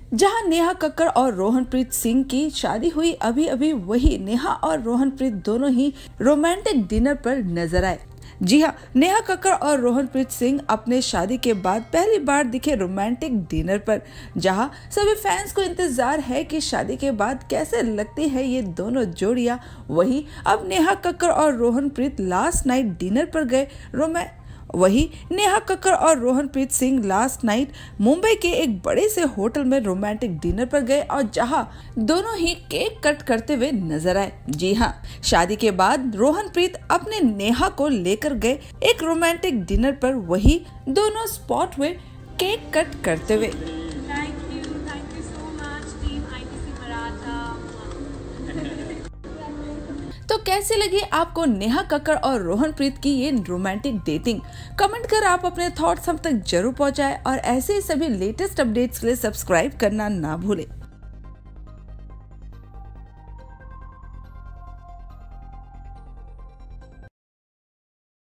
जहां नेहा कक्कड़ और रोहनप्रीत सिंह की शादी हुई अभी अभी, वही नेहा और रोहनप्रीत दोनों ही रोमांटिक डिनर पर नजर आए। जी हाँ, नेहा कक्कड़ और रोहनप्रीत सिंह अपने शादी के बाद पहली बार दिखे रोमांटिक डिनर पर, जहां सभी फैंस को इंतजार है कि शादी के बाद कैसे लगती है ये दोनों जोड़ियां। वही अब नेहा कक्कड़ और रोहनप्रीत लास्ट नाइट डिनर पर गए। नेहा कक्कड़ और रोहनप्रीत सिंह लास्ट नाइट मुंबई के एक बड़े से होटल में रोमांटिक डिनर पर गए और जहां दोनों ही केक कट करते हुए नजर आए। जी हाँ, शादी के बाद रोहनप्रीत अपने नेहा को लेकर गए एक रोमांटिक डिनर पर, वही दोनों स्पॉट हुए केक कट करते हुए। Thank you so much, team ITC Maratha. तो कैसे लगी आपको नेहा कक्कड़ और रोहनप्रीत की ये रोमांटिक डेटिंग? कमेंट कर आप अपने थॉट्स हम तक जरूर पहुंचाएं और ऐसे ही सभी लेटेस्ट अपडेट्स के लिए सब्सक्राइब करना ना भूलें।